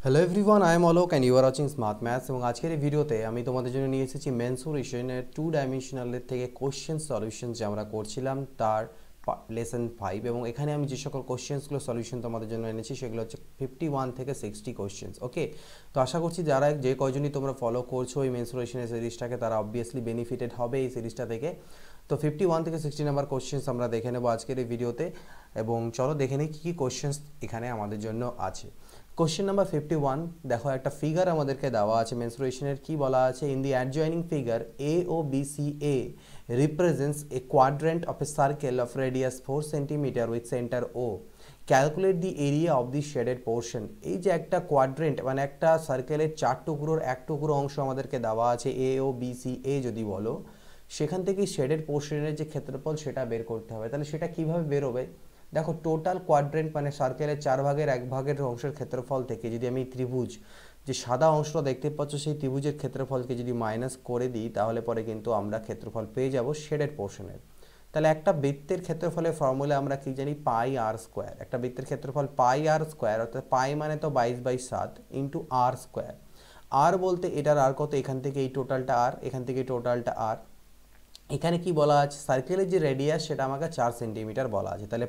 Hello everyone, I am Alok and you are watching smart maths. এবং আজকের এই ভিডিওতে আমি তোমাদের জন্য নিয়ে এসেছি মেন্সুরেশনের 2 ডাইমেনশনালের থেকে কোশ্চেন সলিউশন যে আমরা করছিলাম তার লেসন 5। এবং এখানে আমি যে সকল কোশ্চেন্সগুলো সলিউশন তোমাদের জন্য এনেছি সেগুলো হচ্ছে 51 থেকে 60 কোশ্চেন্স। ওকে, তো আশা করছি যারা যে কয়জনই তোমরা ফলো করছো এই মেন্সুরেশনের সিরিজটাকে তারা অবভিয়াসলি বেনিফিটেড হবে এই সিরিজটা থেকে। তো 51 থেকে 60 নাম্বার কোশ্চেন্স আমরা দেখে নেবো আজকের এই ভিডিওতে। এবং চলো দেখে নিই কী কী কোশ্চেন্স এখানে আমাদের জন্য আছে। কোশ্চেন নাম্বার 51, দেখো একটা ফিগার আমাদেরকে দেওয়া আছে মেন্সুরেশনের। কি বলা আছে? In the adjoining figure A O B C A represents a quadrant of a circle of radius 4 centimetre with centre O, calculate the area of the shaded portion. এই যে একটা কোয়াড্রেন্ট মানে একটা সার্কেলের 4 টুকরোর 1 টুকরো অংশ আমাদেরকে দেওয়া আছে এ ও বি সি এ যদি বলো, সেখান থেকে শেডেড পোর্শনের যে ক্ষেত্রফল সেটা বের করতে হবে। তাহলে সেটা কিভাবে বেরোবে? দেখো, টোটাল কোয়াড্রেন্ট মানে সার্কেলের 4 ভাগের 1 ভাগের অংশের ক্ষেত্রফল থেকে যদি আমি ত্রিভুজ যে সাদা অংশটা দেখতে পাচ্ছ সেই ত্রিভুজের ক্ষেত্রফলকে যদি মাইনাস করে দিই তাহলে পরে কিন্তু আমরা ক্ষেত্রফল পেয়ে যাব শেডেড পোর্শনের। তাহলে একটা বৃত্তের ক্ষেত্রফলের ফর্মুলা আমরা কি জানি? Pi R square. একটা বৃত্তের ক্ষেত্রফল পাই আর স্কোয়ার, অর্থাৎ পাই মানে তো 22/7 ইন্টু আর স্কোয়ার। আর বলতে এটার আর কত? এখান থেকে এই টোটালটা আর, এখান থেকে এই টোটালটা আর। এখানে কি বলা আছে? সার্কেলের যে রেডিয়াস সেটা আমাকে 4 সেন্টিমিটার বলা আছে। তাহলে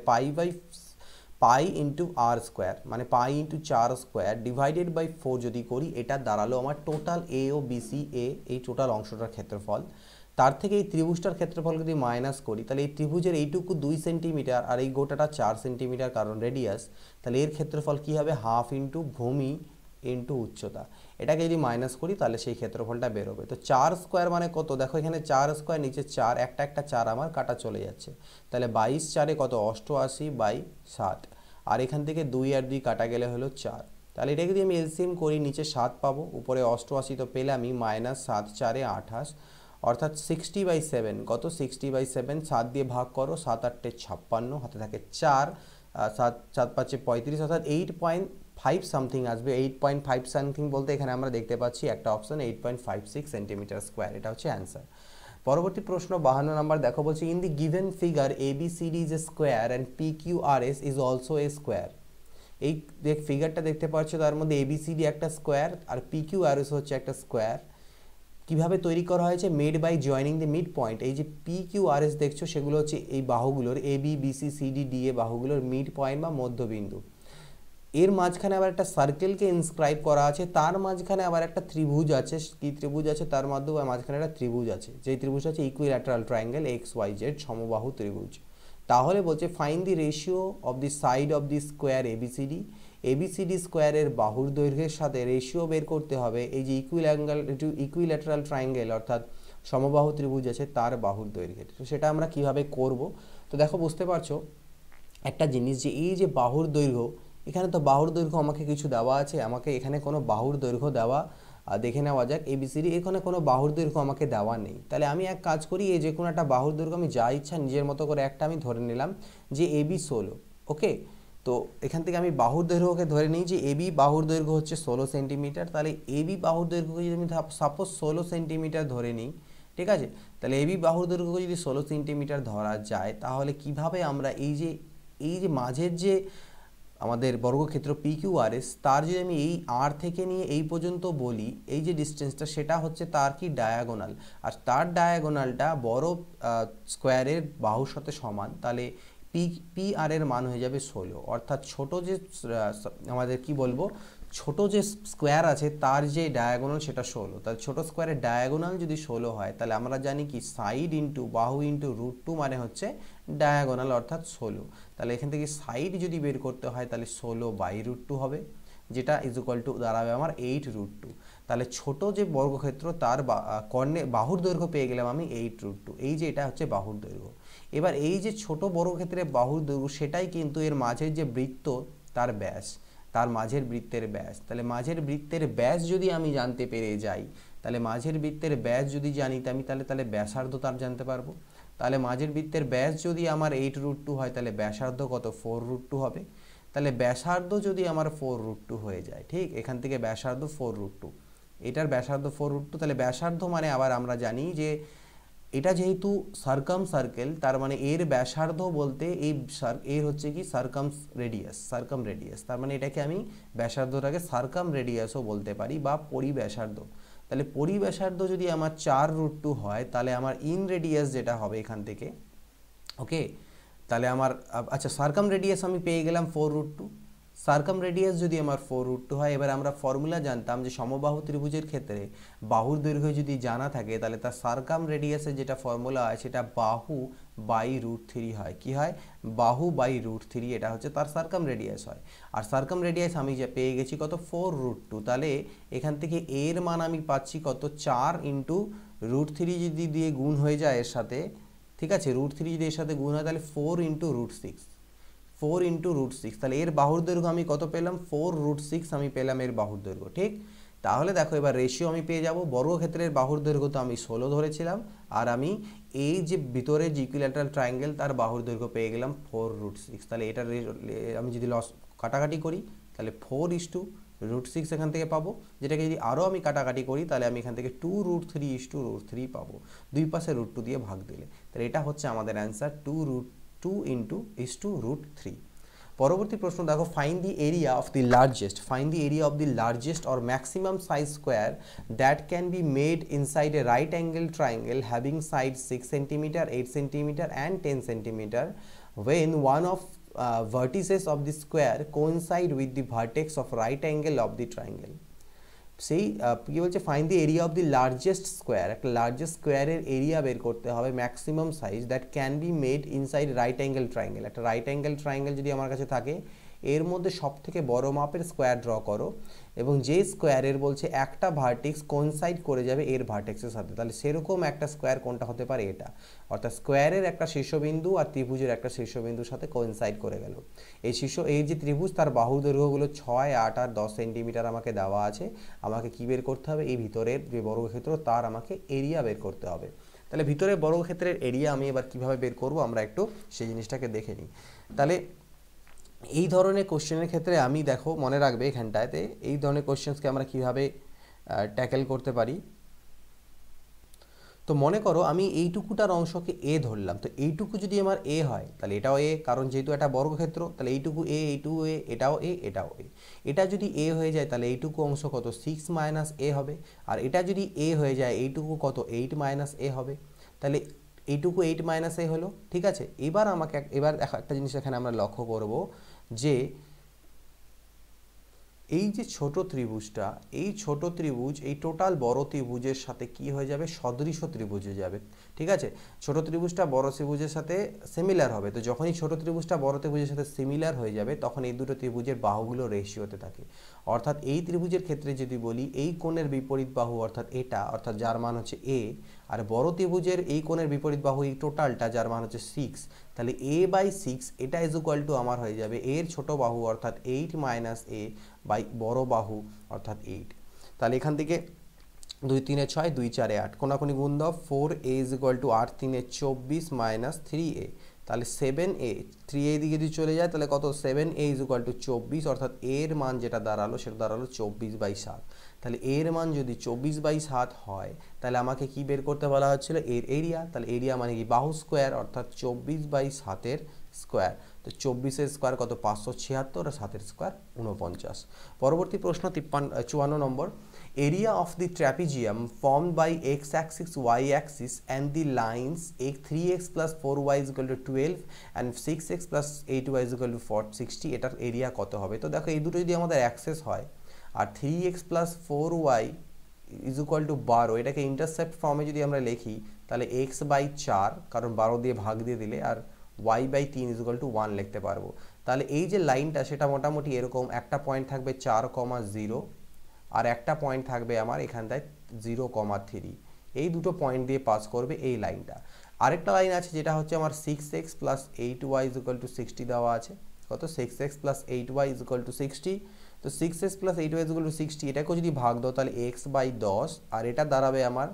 পাই ইন্টু আর স্কোয়ার মানে pi into 4 square divided by 4 যদি করি, এটা দাঁড়ালো আমার টোটাল এ ও বিসি এ, এই টোটাল অংশটার ক্ষেত্রফল। তার থেকে এই ত্রিভুজটার ক্ষেত্রফল যদি মাইনাস করি তাহলে এই ত্রিভুজের এইটুকু 2 সেন্টিমিটার আর এই গোটাটা 4 সেন্টিমিটার কারণ রেডিয়াস, তাহলে এর ক্ষেত্রফল কি হবে? হাফ ইন্টু ভূমি ইন্টু উচ্চতা। এটাকে যদি মাইনাস করি তাহলে সেই ক্ষেত্রফলটা বেরোবে। তো 4 স্কোয়ার মানে কত? দেখো এখানে 4 স্কোয়ার, নিচে 4, একটা 4 আমার কাটা চলে যাচ্ছে। তাহলে 22 4 কত? 88/7। আর এখান থেকে 2 আর 2 কাটা গেলে হলো 4। তাহলে এটাকে যদি আমি এলসিএম করি নিচে 7 পাবো, উপরে 88 তো পেলামই, মাইনাস 7 4 28, অর্থাৎ 60/7। কত? 60/7। 7 দিয়ে ভাগ করো, 7 8 56, হাতে থাকে 4, 7 7 5 35, অর্থাৎ 8.5 সামথিং আসবে। 8.5 সামথিং বলতে এখানে আমরা দেখতে পাচ্ছি একটা অপশন 8.56 সেন্টিমিটার স্কোয়ার। এটা হচ্ছে অ্যান্সার। পরবর্তী প্রশ্ন 52 নাম্বার, দেখো বলছে in the given figure ABCD is a square and PQRS is also a square. এই ফিগারটা দেখতে পাচ্ছ, তার মধ্যে ABCD একটা স্কোয়ার আর PQRS হচ্ছে একটা স্কোয়ার। কিভাবে তৈরি করা হয়েছে? Made by joining the midpoint. এই যে PQRS দেখছো সেগুলো হচ্ছে এই বাহুগুলোর ABBCCDDA বাহুগুলোর মিড পয়েন্ট বা মধ্যবিন্দু। এর মাঝখানে আবার একটা সার্কেলকে ইনস্ক্রাইব করা আছে, তার মাঝখানে আবার একটা ত্রিভুজ আছে। কি ত্রিভুজ আছে? তার মাধ্যমে মাঝখানে একটা ত্রিভুজ আছে, যেই ত্রিভুজ আছে ইকুইল্যাটারাল ট্রায়াঙ্গেল XYZ সমবাহু ত্রিভুজ। তাহলে বলছে find the ratio of the side of the square ABCD। ABCD স্কোয়ারের বাহুর দৈর্ঘ্যের সাথে রেশিও বের করতে হবে এই যে ইকুইল্যাটারাল ট্রায়াঙ্গেল অর্থাৎ সমবাহু ত্রিভুজ আছে তার বাহুর দৈর্ঘ্যের। তো সেটা আমরা কিভাবে করব? তো দেখো, বুঝতে পারছো একটা জিনিস যে এই যে বাহুর দৈর্ঘ্য, এখানে তো বাহুর দৈর্ঘ্য আমাকে কিছু দেওয়া আছে, আমাকে এখানে কোনো বাহুর দৈর্ঘ্য দেওয়া দেখে নেওয়া যাক। ABCD এখানে কোনো বাহুর দৈর্ঘ্য আমাকে দেওয়া নেই। তাহলে আমি এক কাজ করি, এই যে কোনো একটা বাহুর দৈর্ঘ্য আমি যা ইচ্ছা নিজের মতো করে একটা আমি ধরে নিলাম যে AB 16। ওকে, তো এখান থেকে আমি বাহুর দৈর্ঘ্যকে ধরে নিই যে AB বাহুর দৈর্ঘ্য হচ্ছে 16 সেন্টিমিটার। তাহলে AB বাহুর দৈর্ঘ্যকে যদি আমি সাপোজ 16 সেন্টিমিটার ধরে নিই, ঠিক আছে? তাহলে AB বাহুর দৈর্ঘ্যকে যদি 16 সেন্টিমিটার ধরা যায়, তাহলে কিভাবে আমরা এই যে মাঝের যে আমাদের বর্গক্ষেত্র PQRS, তার যদি আমি এই আর থেকে নিয়ে এই পর্যন্ত বলি, এই যে ডিস্টেন্সটা সেটা হচ্ছে তার কি ডায়াগোনাল, আর তার ডায়াগোনালটা বড় স্কোয়ারের বাহুর সাথে সমান। তাহলে PR এর মান হয়ে যাবে 16, অর্থাৎ ছোট যে আমাদের কি বলবো ছোট যে স্কোয়ার আছে তার যে ডায়াগোনাল সেটা 16। তাহলে ছোট স্কোয়ারের ডায়াগোনাল যদি 16 হয় তাহলে আমরা জানি কি সাইড ইন্টু বাহু ইন্টু √2 মানে হচ্ছে ডায়াগোনাল অর্থাৎ 16। তাহলে এখান থেকে সাইড যদি বের করতে হয় তাহলে 16/√2 হবে, যেটা ইজ ইকুয়াল টু দাঁড়াবে আমার 8√2। তাহলে ছোট যে বর্গক্ষেত্র তার বাহুর দৈর্ঘ্য পেয়ে গেলাম আমি 8√2। এই যে এটা হচ্ছে বাহুর দৈর্ঘ্য। এবার এই যে ছোট বর্গক্ষেত্রের বাহুর দৈর্ঘ্য সেটাই কিন্তু এর মাঝের যে বৃত্ত তার ব্যাস, তার মাঝের বৃত্তের ব্যাস। তাহলে মাঝের বৃত্তের ব্যাস যদি আমি জানতে পেরে যাই, তাহলে মাঝের বৃত্তের ব্যাস যদি জানি আমি তাহলে ব্যাসার্ধ তার জানতে পারবো। তাহলে মাঝের বৃত্তের ব্যাস যদি আমার 8√2 হয় তাহলে ব্যাসার্ধ কত? 4√2 হবে। তাহলে ব্যাসার্ধ যদি আমার 4√2 হয়ে যায়, ঠিক এখান থেকে ব্যাসার্ধ 4√2, এটার ব্যাসার্ধ 4√2। তাহলে ব্যাসার্ধ মানে আবার আমরা জানি যে এটা যেহেতু সার্কাম সার্কেল, তার মানে এর ব্যাসার্ধ বলতে এর হচ্ছে কি সার্কাম রেডিয়াস, তার মানে এটাকে আমি ব্যাসার্ধটাকে সার্কাম রেডিয়াসও বলতে পারি বা পরিব্যাসার্ধ। তাহলে পরিব্যাসার্ধ যদি আমার 4√2 হয়, তাহলে আমার ইন রেডিয়াস যেটা হবে এখান থেকে, ওকে, তাহলে আমার আচ্ছা সার্কাম রেডিয়াস আমি পেয়ে গেলাম 4√2। সার্কাম রেডিয়াস যদি আমার 4√2 হয়, এবার আমরা ফর্মুলা জানতাম যে সমবাহু ত্রিভুজের ক্ষেত্রে বাহুর দৈর্ঘ্য যদি জানা থাকে, তাহলে তার সার্কাম রেডিয়াসের যেটা ফর্মুলা হয় সেটা বাহু বাই √3 হয়। কি হয়? বাহু বাই √3, এটা হচ্ছে তার সার্কাম রেডিয়াস হয়। আর সার্কাম রেডিয়াস আমি যে পেয়ে গেছি কত, 4√2। তাহলে এখান থেকে এর মান আমি পাচ্ছি কত, 4 ইন্টু √3 যদি দিয়ে গুণ হয়ে যায় এর সাথে, ঠিক আছে, √3 যদি এর সাথে গুণ হয় তাহলে 4 ইন্টু √6, তাহলে এর বাহুর দৈর্ঘ্য আমি কত পেলাম, 4√6 আমি পেলাম এর বাহুর দৈর্ঘ্য। ঠিক, তাহলে দেখো এবার রেশিও আমি পেয়ে যাব। বর্গক্ষেত্রের বাহুর দৈর্ঘ্য তো আমি 16 ধরেছিলাম, আর আমি এই যে ভিতরে যে ইকুইল্যাটারাল ট্রায়াঙ্গেল তার বাহুর দৈর্ঘ্য পেয়ে গেলাম 4√6। তাহলে এটা আমি যদি কাটাকাটি করি তাহলে 4:√6 এখান থেকে পাবো, যেটাকে যদি আরও আমি কাটাকাটি করি তাহলে আমি এখান থেকে 2√3:√3 পাবো, দুই পাশে √2 দিয়ে ভাগ দিলে। তাহলে এটা হচ্ছে আমাদের অ্যান্সার, 2√2 পরবর্তী প্রশ্ন দেখো, find the area of the largest or maximum size square that can be made inside a right angle triangle having side 6 centimetre, 8 centimetre and 10 centimetre when one of vertices of the square coincide with the vertex of right angle of the triangle। সেই কি বলছে, find the area of the largest square, একটা largest স্কোয়ারের area বের করতে হবে maximum size that can be made inside right angle triangle. একটা right angle triangle যদি আমার কাছে থাকে, এর মধ্যে সবথেকে বড় মাপের স্কোয়ার ড্র করো, এবং যে স্কোয়ারের বলছে একটা ভার্টেক্স কোইনসাইড করে যাবে এর ভার্টেক্সের সাথে, তাহলে সেরকম একটা স্কোয়ার কোনটা হতে পারে, এটা। অর্থাৎ স্কোয়ারের একটা শীর্ষবিন্দু আর ত্রিভুজের একটা শীর্ষবিন্দুর সাথে কোইনসাইড করে গেল। এই যে ত্রিভুজ, তার বাহু দৈর্ঘ্যগুলো 6, 8 আর 10 সেন্টিমিটার আমাকে দেওয়া আছে। আমাকে কি বের করতে হবে, এই ভিতরের যে বর্গক্ষেত্র তার আমাকে এরিয়া বের করতে হবে। তাহলে ভিতরের বর্গক্ষেত্রের এরিয়া আমি এবার কিভাবে বের করব, আমরা একটু সেই জিনিসটাকে দেখে নিই। তাহলে এই ধরনের কোশ্চেনের ক্ষেত্রে আমি, দেখো মনে রাখবে এখানটাতে, এই ধরনের কোশ্চেন্সকে আমরা কিভাবে ট্যাকেল করতে পারি। তো মনে করো আমি এইটুকুটার অংশকে এ ধরলাম, তো এইটুকু যদি আমার এ হয় তাহলে এটাও এ, কারণ যেহেতু এটা বর্গক্ষেত্র, তাহলে এইটুকু এ, এইটুকু এ, এটাও এ, এটাও এ। এটা যদি এ হয়ে যায় তাহলে এইটুকু অংশ কত, 6 - এ হবে। আর এটা যদি এ হয়ে যায়, এইটুকু কত, 8 - এ হবে। তাহলে এইটুকু 8 - এ হলো, ঠিক আছে। এবার আমাকে একটা জিনিস এখানে আমরা লক্ষ্য করব যে এই যে ছোট ত্রিভুজটা, এই ছোট ত্রিভুজ এই টোটাল বড় ত্রিভুজের সাথে কি হয়ে যাবে, সদৃশ ত্রিভুজ হয়ে যাবে, ঠিক আছে। ছোট ত্রিভুজটা বড় ত্রিভুজের সাথে সিমিলার হবে, তো যখনই ছোট ত্রিভুজটা বড় ত্রিভুজের সাথে সিমিলার হয়ে যাবে তখন এই দুটো ত্রিভুজের বাহুগুলো রেশিওতে থাকে। অর্থাৎ এই ত্রিভুজের ক্ষেত্রে যদি বলি, এই কোণের বিপরীত বাহু অর্থাৎ এটা, অর্থাৎ যার মান হচ্ছে এ, আর বড় ত্রিভুজের এই কোণের বিপরীত বাহু এই টোটালটা যার মান হচ্ছে 6, তাহলে a/6 এটা ইজ ইকুয়াল টু আমার হয়ে যাবে এর ছোট বাহু অর্থাৎ 8 - এ বাই বড় বাহু অর্থাৎ 8। তাহলে এখান থেকে 2 × 3 = 6, 2 × 4 = 8, কোনাকুনি গুণ দাও, 4a = 8 × 3 = 24 - 3a, তাহলে 7a, 3a দিকে যদি চলে যায় তাহলে কত, 7a = 24, অর্থাৎ এর মান যেটা দাঁড়ালো সেটা দাঁড়ালো 24/7। তাহলে এর মান যদি 24/7 হয় তাহলে আমাকে কি বের করতে বলা হচ্ছিল, এর এরিয়া। তাহলে এরিয়া মানে কি, বাহু স্কোয়ার অর্থাৎ 24/7 স্কোয়ার। তো 24 স্কোয়ার কত, 576, আর 7 স্কোয়ার 49। পরবর্তী প্রশ্ন 54 number, area of the trapezium formed by x axis, y axis and the lines 3x + 4y = 12 and 6x + 8y = 60, এটার এরিয়া কত হবে। তো দেখো এই দুটো যদি আমাদের অ্যাক্সেস হয় আর 3x + 4y = 12, এটাকে ইন্টারসেপ্ট ফর্মে যদি আমরা লিখি তাহলে x/4, কারণ 12 দিয়ে ভাগ দিয়ে দিলে, আর y/3 = 1 লিখতে পারবো। তাহলে এই যে লাইনটা সেটা মোটামুটি এরকম, একটা পয়েন্ট থাকবে 4,0 আর একটা পয়েন্ট থাকবে আমার এখানটায় 0,3, এই দুটো পয়েন্ট দিয়ে পাস করবে এই লাইনটা। আরেকটা লাইন আছে যেটা হচ্ছে আমার 6x + 8y = 60 দেওয়া আছে, কত, 6x + 8y = 60। তো 6x + 8y = 60, এটাকেও যদি ভাগ দাও তাহলে x/10, আর এটা দাঁড়াবে আমার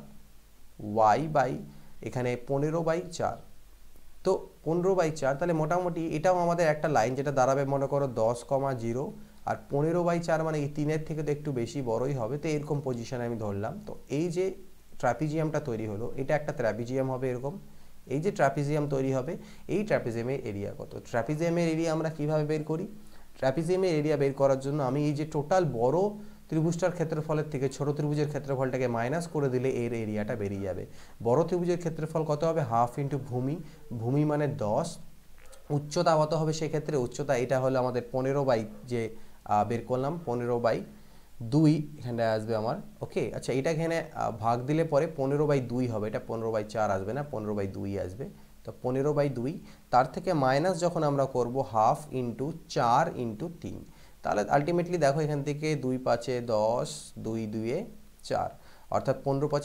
y/ এখানে 15/4, তো 15/4। তাহলে মোটামুটি এটাও আমাদের একটা লাইন যেটা দাঁড়াবে মনে করো 10,0, আর 15/4 মানে এই 3-এর থেকে তো একটু বেশি বড়ই হবে, তো এরকম পজিশনে আমি ধরলাম। তো এই যে ট্র্যাপিজিয়ামটা তৈরি হলো, এটা একটা ট্র্যাপিজিয়াম হবে এরকম। এই যে ট্র্যাপিজিয়াম তৈরি হবে, এই ট্র্যাপিজিয়ামের এরিয়া কত? ট্র্যাপিজিয়ামের এরিয়া আমরা কিভাবে বের করি? ট্র্যাপিজিয়ামের এরিয়া বের করার জন্য আমি এই যে টোটাল বড় ত্রিভুজটার ক্ষেত্রফলের থেকে ছোট ত্রিভুজের ক্ষেত্রফলটাকে মাইনাস করে দিলে এর এরিয়াটা বেরিয়ে যাবে। বড় ত্রিভুজের ক্ষেত্রফল কত হবে? হাফ ইন্টু ভূমি, ভূমি মানে 10, উচ্চতা কত হবে সেক্ষেত্রে? উচ্চতা এটা হলো আমাদের 15 বাই যে বের করলাম 15/2 এখানে আসবে আমার। ওকে, আচ্ছা এটা এখানে ভাগ দিলে পরে 15/2 হবে, এটা 15/4 আসবে না, 15/2 আসবে। তো 15/2 তার থেকে মাইনাস যখন আমরা করব হাফ ইন্টু 4 ইন্টু 3, তাহলে আলটিমেটলি দেখো এখান থেকে 2 5 10, 2 2 4, অর্থাৎ 15 5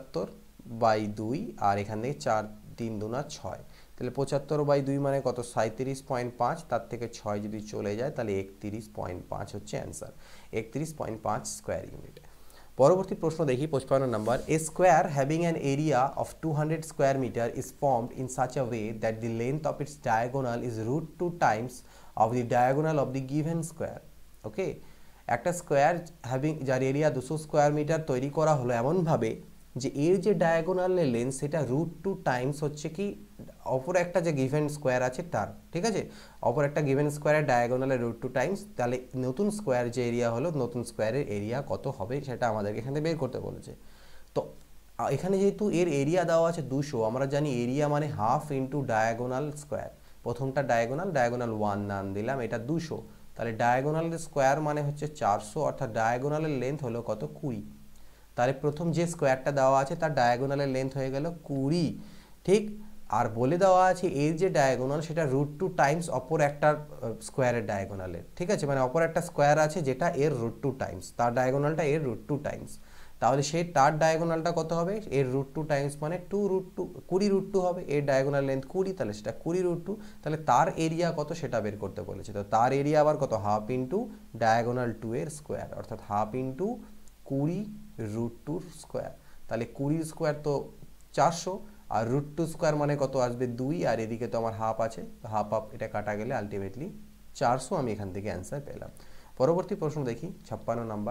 75/2, আর এখান থেকে 4 3 2 6, তাহলে 75/2 মানে কত? 37.5, তার থেকে 6 যদি চলে যায় তাহলে 31.5 হচ্ছে অ্যান্সার, 31.5 স্কোয়ার ইউনিট। পরবর্তী প্রশ্ন দেখি 55 number. A square having an area of 200 square metre is formed in such a way that the length of its diagonal is √2 times of the diagonal of the given square. Okay, একটা square having যার area 200 square metre তৈরি করা হলো এমনভাবে যে এর যে ডায়াগোনালের length সেটা √2 টাইমস হচ্ছে কি অপর একটা যে গিভেন স্কোয়ার আছে তার, ঠিক আছে, অপর একটা গিভেন স্কোয়ারের ডায়াগোনালের √2 টাইমস, তাহলে নতুন স্কোয়ার যে এরিয়া হলো, নতুন স্কোয়ারের এরিয়া কত হবে সেটা আমাদেরকে এখানে বের করতে বলেছে। তো এখানে যেহেতু এর এরিয়া দেওয়া আছে 200, আমরা জানি এরিয়া মানে হাফ ইন্টু ডায়াগোনাল স্কোয়ার। প্রথমটা ডায়াগোনাল 1 নাম দিলাম, এটা 200, তাহলে ডায়াগোনালের স্কোয়ার মানে হচ্ছে 400, অর্থাৎ ডায়াগোনালের লেন্থ হলো কত? 20। তাহলে প্রথম যে স্কোয়ারটা দেওয়া আছে তার ডায়াগোনালের লেন্থ হয়ে গেল 20, ঠিক। আর বলে দেওয়া আছে এর যে ডায়াগোনাল সেটা √2 টাইমস অপর একটা স্কোয়ারের ডায়াগোনালের, ঠিক আছে, মানে অপর একটা স্কোয়ার আছে যেটা এর √2 টাইমস, তার ডায়াগোনালটা এর √2 টাইমস, তাহলে সেই তার ডায়াগোনালটা কত হবে? এর √2 টাইমস মানে 20 √2 হবে, এর ডায়াগোনাল লেন্থ 20, তাহলে সেটা 20 √2, তাহলে তার এরিয়া কত সেটা বের করতে বলেছে। তো তার এরিয়া আবার কত? হাফ ইন্টু ডায়াগোনাল 2 এর স্কোয়ার, অর্থাৎ হাফ ইন্টু 20 √2 স্কোয়ার, তাহলে 20 স্কোয়ার তো 400, আর √2 স্কোয়ার মানে কত আসবে? 2, আর এদিকে তো আমার হাফ আছে, তো হাফ এটা কাটা গেলে আলটিমেটলি 400, আমি এখান থেকে অ্যান্সার পেলাম। পরবর্তী প্রশ্ন দেখি 56 number.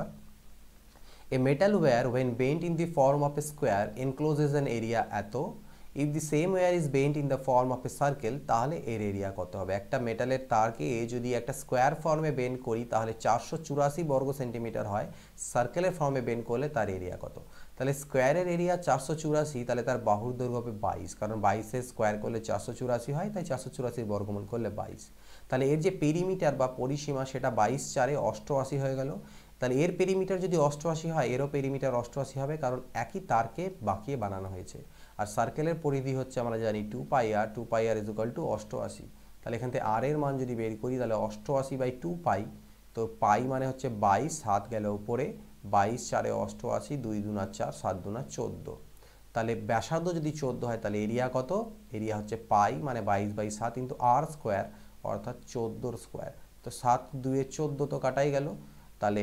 A metal wire when bent in the form of a square encloses an area এত, if the same wire is bent in the form of a circle, তাহলে এর এরিয়া কত হবে? একটা মেটালের তারকে যদি একটা স্কোয়ার ফর্মে বেন্ড করি তাহলে 484 বর্গ সেন্টিমিটার হয়, সার্কেলের ফর্মে বেন্ড করলে তার এরিয়া কত? তাহলে স্কোয়ারের এরিয়া 484, তাহলে তার বাহুর দৈর্ঘ্য হবে 22, কারণ 22 স্কোয়ার করলে 484 হয়, তাই 484 বর্গমূল করলে 22। তাহলে এর যে পেরিমিটার বা পরিসীমা সেটা 22 4 88 হয়ে গেল। তাহলে এর পেরিমিটার যদি 88 হয়, এরও পেরিমিটার 88 হবে, কারণ একই তারকে বাঁকিয়ে বানানো হয়েছে। আর সার্কেলের পরিধি হচ্ছে আমরা জানি 2πr, 2πr = 88। তাহলে এখান থেকে আর এর মান যদি বের করি তাহলে 88/2π, তো পাই মানে হচ্ছে 22, হাত গেল উপরে, 22 4 88, 2 2 4, 7 2 14, তাহলে ব্যাসার্ধ যদি 14 হয় তাহলে এরিয়া কত? এরিয়া হচ্ছে পাই মানে 22/7 ইন্টু আর স্কোয়ার, অর্থাৎ 14 স্কোয়ার। তো 7 2 14 তো কাটাই গেল, তাহলে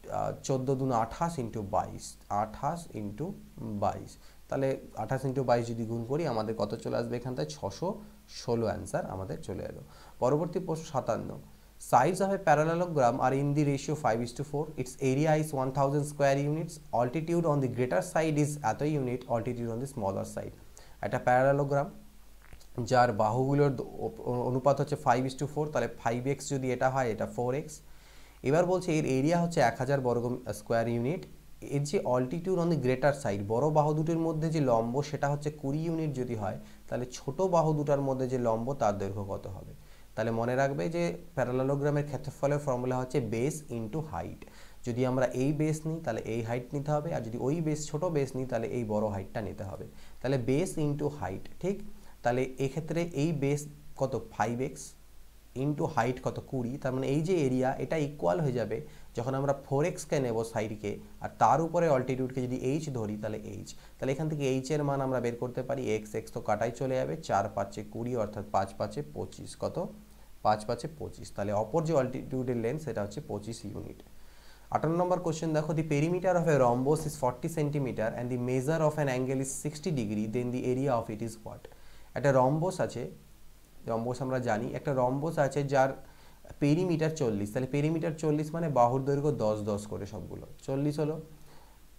14 2 28 ইন্টু 22, 28 ইন্টু 22, তাহলে 28 ইন্টু 22 যদি গুণ করি আমাদের কত চলে আসবে? এখান থেকে 616 অ্যান্সার আমাদের চলে এলো। পরবর্তী প্রশ্ন 57। Sides of a parallelogram are in the ratio 5:4. Its area is 1000 square units. Altitude on the greater side is এত unit, altitude on the smaller side. একটা প্যারালোগ্রাম যার বাহুগুলোর অনুপাত হচ্ছে 5:4, তাহলে 5x যদি এটা হয়, এটা 4x। এবার বলছে এর এরিয়া হচ্ছে 1000 বর্গ স্কোয়ার ইউনিট। এর যে altitude on the greater side, বড় বাহু দুটির মধ্যে যে লম্ব সেটা হচ্ছে 20 ইউনিট যদি হয়, তাহলে ছোট বাহু দুটার মধ্যে যে লম্ব তার দৈর্ঘ্য কত হবে? তাহলে মনে রাখবে যে প্যারালেলোগ্রামের ক্ষেত্রফলের ফর্মুলা হচ্ছে বেস ইন্টু হাইট। যদি আমরা এই বেস নিই তাহলে এই হাইট নিতে হবে, আর যদি ওই বেস ছোট বেস নিই তাহলে এই বড় হাইটটা নিতে হবে। তাহলে বেস ইন্টু হাইট, ঠিক। তাহলে এক্ষেত্রে এই বেস কত? 5x ইন্টু হাইট কত? 20, তার মানে এই যে এরিয়া এটা ইকুয়াল হয়ে যাবে যখন আমরা 4xকে নেব সাইডকে, আর তার উপরে অল্টিটিউডকে যদি h ধরি তাহলে h, তাহলে এখান থেকে h এর মান আমরা বের করতে পারি, x তো কাটাই চলে যাবে, 4 5 20, অর্থাৎ 5 5 25, কত? 5 5 25, তাহলে অপর যে অল্টিটিউডের লেন্থ সেটা হচ্ছে 25 ইউনিট। 58 নম্বর কোশ্চেন দেখো, the perimeter of a rhombus is 40 centimetre and the measure of an angle is 60 degree, then the area of it is what? একটা রম্বস আছে, রম্বস আমরা জানি একটা রম্বস আছে যার পেরিমিটার 40, তাহলে পেরিমিটার 40 মানে বাহুর দৈর্ঘ্য 10 10 করে সবগুলো 40 হলো।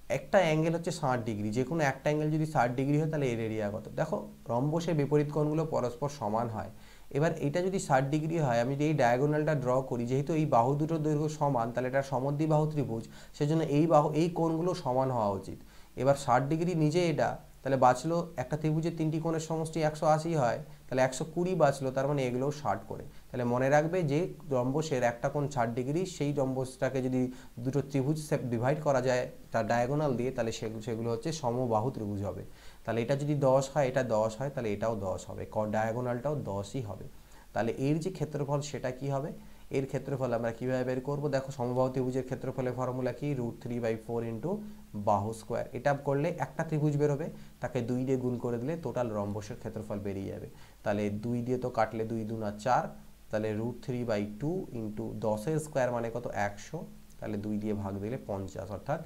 একটা অ্যাঙ্গেল হচ্ছে 60 ডিগ্রি, যে কোনো একটা অ্যাঙ্গেল যদি 60 ডিগ্রি হয় তাহলে এর এরিয়া কত। দেখো রম্বসের বিপরীত কোণগুলো পরস্পর সমান হয়। এবার এটা যদি 60 ডিগ্রি হয়, আমি যদি এই ডায়াগোনালটা ড্র করি, যেহেতু এই বাহু দুটোর দৈর্ঘ্য সমান, তাহলে এটা সমদ্বিবাহু ত্রিভুজ, সেজন্য এই কোণগুলো সমান হওয়া উচিত। এবার 60 ডিগ্রি নিজে এটা, তাহলে বাঁচলো একটা ত্রিভুজের তিনটি কোণের সমষ্টি 180 হয়, তাহলে 120 বাঁচলো, তার মানে এগুলোও 60 করে। তাহলে মনে রাখবে যে রম্বসের একটা কোণ 60 ডিগ্রি, সেই রম্বসটাকে যদি দুটো ত্রিভুজ ডিভাইড করা যায় তার ডায়াগোনাল দিয়ে, তাহলে সেগুলো হচ্ছে সমবাহু ত্রিভুজ হবে। তাহলে এটা যদি 10 হয়, এটা 10 হয়, তাহলে এটাও 10 হবে, ডায়াগোনালটাও 10ই হবে। তাহলে এর যে ক্ষেত্রফল সেটা কি হবে, এর ক্ষেত্রফল আমরা কীভাবে বের করব, দেখো সমবাহু ত্রিভুজের ক্ষেত্রফলের ফর্মুলা কি, √3/4 ইন্টু বাহু স্কোয়ার। এটা করলে একটা ত্রিভুজ বেরোবে, তাকে 2 দিয়ে গুণ করে দিলে টোটাল রম্বসের ক্ষেত্রফল বেরিয়ে যাবে। তাহলে 2 দিয়ে তো কাটলে 2 2 4, তাহলে √3/2 ইন্টু 10 স্কোয়ার মানে কত 100, তাহলে 2 দিয়ে ভাগ দিলে 50, অর্থাৎ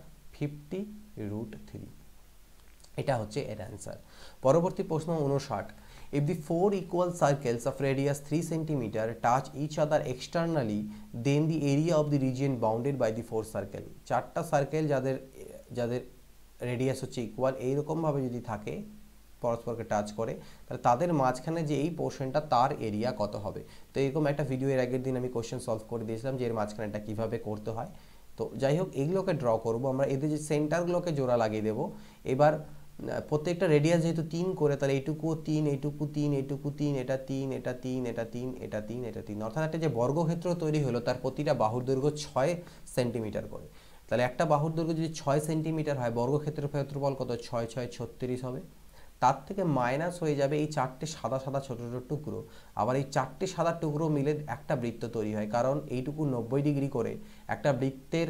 50√3। এটা হচ্ছে এর অ্যান্সার। পরবর্তী প্রশ্ন 59, if the 4 equal circles of radius 3 cm touch each other externally, then the area of the region bounded by the 4 circle। চারটা সার্কেল যাদের রেডিয়াস হচ্ছে ইকুয়াল, এইরকমভাবে যদি থাকে পরস্পরকে টাচ করে, তাহলে তাদের মাঝখানে যে এই পোর্শনটা তার এরিয়া কত হবে। তো এরকম একটা ভিডিও এর আগের দিন আমি কোশ্চেন সলভ করে দিয়েছিলাম যে এর মাঝখানেটা কীভাবে করতে হয়। তো যাই হোক, এইগুলোকে ড্র করব আমরা, এদের যে সেন্টারগুলোকে জোড়া লাগিয়ে দেবো। এবার প্রত্যেকটা রেডিয়াস যেহেতু 3 করে, তাহলে এইটুকুও 3, এইটুকু 3, এইটুকু 3, এটা 3, এটা 3, এটা 3, এটা 3, এটা 3, অর্থাৎ একটা যে বর্গক্ষেত্র তৈরি হলো তার প্রতিটা বাহুর দৈর্ঘ্য 6 সেন্টিমিটার করে। তাহলে একটা বাহুর দৈর্ঘ্য যদি 6 সেন্টিমিটার হয়, বর্গক্ষেত্রের ক্ষেত্রফল কত, 6 6 36 হবে। তার থেকে মাইনাস হয়ে যাবে এই 4টে সাদা সাদা ছোট ছোট টুকরো। আবার এই 4টে সাদা টুকরো মিলে একটা বৃত্ত তৈরি হয়, কারণ এইটুকু 90 ডিগ্রি করে একটা বৃত্তের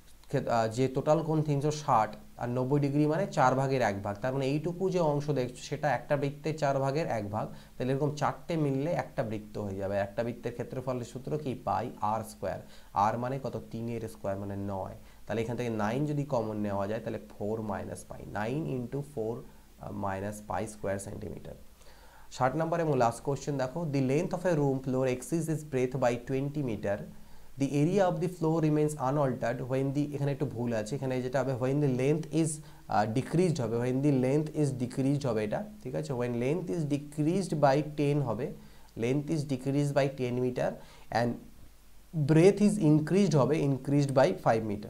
যে টোটাল কোণ 360 আর 90 ডিগ্রি মানে 4 ভাগের 1 ভাগ, তার মানে এইটুকু যে অংশ দেখছো সেটা একটা বৃত্তের 4 ভাগের 1 ভাগ। তাহলে এরকম 4টে মিললে একটা বৃত্ত হয়ে যাবে। একটা বৃত্তের ক্ষেত্রফলের সূত্র কি, পাই আর স্কোয়ার। আর মানে কত, 3 এর স্কোয়ার মানে 9। তাহলে এখান থেকে 9 যদি কমন নেওয়া যায়, তাহলে 4 minus pi, 9 into 4 minus pi square centimetre. 60 number এবং লাস্ট কোশ্চেন দেখো, the length of a room floor exceeds is breadth by 20 metre, the area of the floor remains unaltered when the, এখানে একটু ভুল আছে, এখানে যেটা হবে when the length is decreased হবে, when the length is decreased হবে এটা, ঠিক আছে, when length is decreased by 10 হবে, length is decreased by 10 meter and breadth is increased হবে, increased by 5 meter।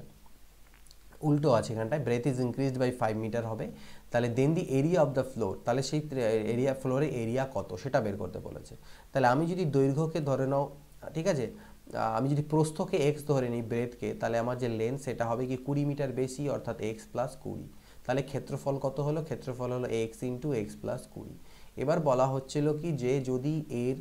উল্টো আছে এখানটায়, breadth is increased by 5 meter হবে। তাহলে then the area of the floor, তাহলে সেই এরিয়া, ফ্লোরের এরিয়া কত সেটা বের করতে বলেছে। তাহলে আমি যদি দৈর্ঘ্যকে ধরে নাও, ঠিক আছে, আমি যদি প্রস্থকে x ধরে নিই, ব্রেথকে, তাহলে আমার যে লেন্থ সেটা হবে কি 20 মিটার বেশি, অর্থাৎ x প্লাস 20। তাহলে ক্ষেত্রফল কত হলো, ক্ষেত্রফল হলো x ইন্টু x প্লাস 20। এবার বলা হচ্ছিল কি যে যদি এর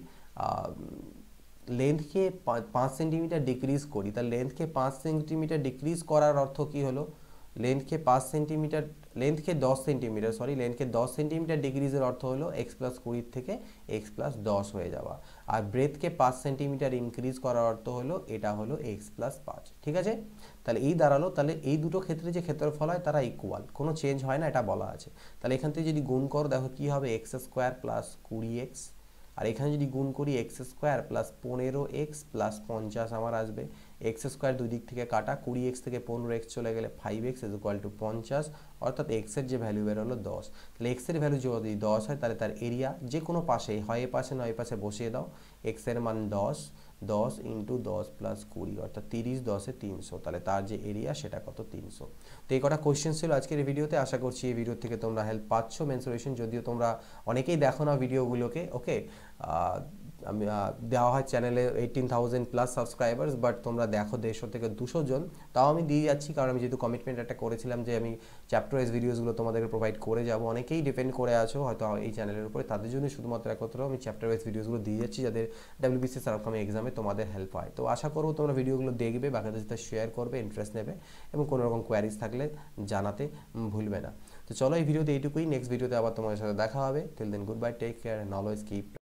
লেন্থকে 5 সেন্টিমিটার ডিক্রিজ করি, তাহলে লেন্থকে 5 সেন্টিমিটার ডিক্রিজ করার অর্থ কি হলো, লেন্থকে 5 সেন্টিমিটার, লেন্থকে 10 সেন্টিমিটার, সরি, লেন্থকে 10 সেন্টিমিটার ডিক্রিজের অর্থ হলো x প্লাস 20 থেকে x প্লাস 10 হয়ে যাওয়া। আর ব্রেথকে 5 সেন্টিমিটার ইনক্রিজ করার অর্থ হলো এটা হলো x প্লাস 5, ঠিক আছে। তাহলে এই দাঁড়ালো, তাহলে এই দুটো ক্ষেত্রে যে ক্ষেত্রফল হয় তারা ইকুয়াল, কোনো চেঞ্জ হয় না, এটা বলা আছে। তাহলে এখান থেকে যদি গুণ করো, দেখো কি হবে, x স্কোয়ার প্লাস 20x, আর এখানে যদি গুণ করি x square plus 15x plus 50 আমার আসবে। x স্কোয়ার দুই দিক থেকে কাটা, 20x থেকে 15x চলে গেলে 5x ইজ ইকুয়াল টু 50, অর্থাৎ x এর যে ভ্যালু বের হলো 10। তাহলে x এর ভ্যালু যদি 10 হয়, তাহলে তার এরিয়া যে কোনো পাশে, হয় এ পাশে নয় এ পাশে বসিয়ে দাও, x এর মান 10, 10 ইন্টু 10 প্লাস 20, অর্থাৎ 30, 10 এ 300, তাহলে তার যে এরিয়া সেটা কত, 300। তো এই কটা কোয়েশ্চেন ছিল আজকের এই ভিডিওতে। আশা করছি এই ভিডিও থেকে তোমরা হেল্প পাচ্ছ মেন্সুরেশন, যদিও তোমরা অনেকেই দেখো না ভিডিওগুলোকে, ওকে। আমি দেওয়া হয় চ্যানেলে 18,000 প্লাস সাবস্ক্রাইবার্স, বাট তোমরা দেখো 150 থেকে 200 জন, তাও আমি দিয়ে যাচ্ছি, কারণ আমি যেহেতু কমিটমেন্ট একটা করেছিলাম যে আমি চ্যাপ্টার ওয়াইজ ভিডিওসগুলো তোমাদেরকে প্রোভাইড করে যাব। অনেকেই ডিপেন্ড করে আছো হয়তো এই চ্যানেলের উপরে, তাদের জন্য শুধুমাত্র একমাত্র আমি চ্যাপ্টার ওয়াইজ ভিডিওসগুলো দিয়ে যাচ্ছি, যাদের WBCS আপকামিং এক্সামে তোমাদের হেল্প হয়। তো আশা করবো তোমরা ভিডিওগুলো দেখবে, বাকিদের সাথে শেয়ার করবে, ইন্টারেস্ট নেবে, এবং কোনো রকম কোয়ারিজ থাকলে জানাতে ভুলবে না। তো চলো এই ভিডিওতে এইটুকুই, নেক্সট ভিডিওতে আবার তোমাদের সাথে দেখা হবে। Till then good bye, take care, and always keep